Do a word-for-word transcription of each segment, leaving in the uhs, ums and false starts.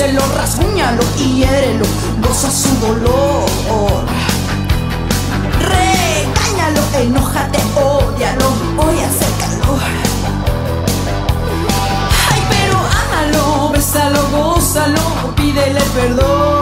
Mordelo, rasguñalo y hiérelo, goza su dolor. Regáñalo, enójate, ódialo, hoy hace calor. Ay, pero ámalo, bésalo, gózalo, pídele perdón.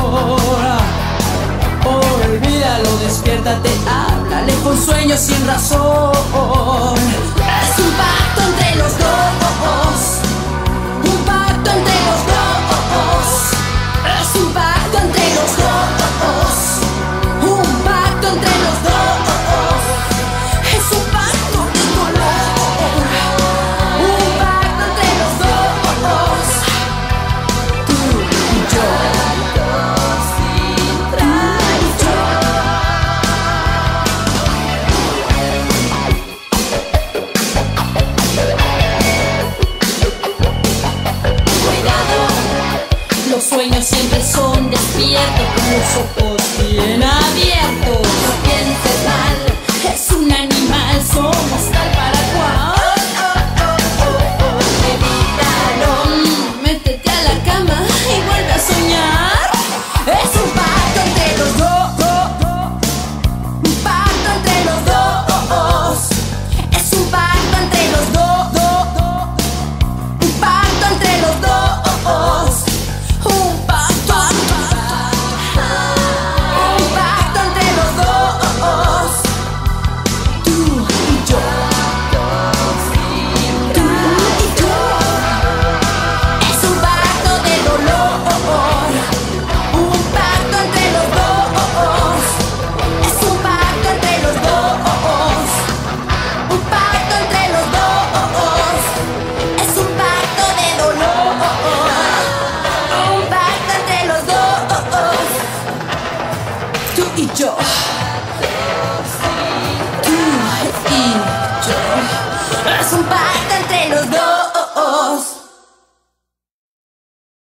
Olvídalo, despiértate, háblale con sueños sin razón. Es un pacto entre los dos, un pacto entre los dos. Es un pacto entre los dos, un pacto entre los dos. Es un pacto de dolor, un pacto entre los dos. Tú y yo. Los sueños siempre son despiertos, con los ojos bien abiertos. No pienses mal, es un animal, somos tal para cual. Evítalo, métete a la cama y vuelve a soñar. Es un pacto entre los dos, un pacto entre los dos. Es un pacto entre los dos, un pacto entre los dos. Un pacto, un pacto entre los dos. Tú y yo, tú y yo. Es un pacto de dolor, un pacto entre los dos. Es un pacto entre los dos, un pacto entre los dos. Es un pacto de dolor, un pacto entre los dos. Tú y yo, tú y yo.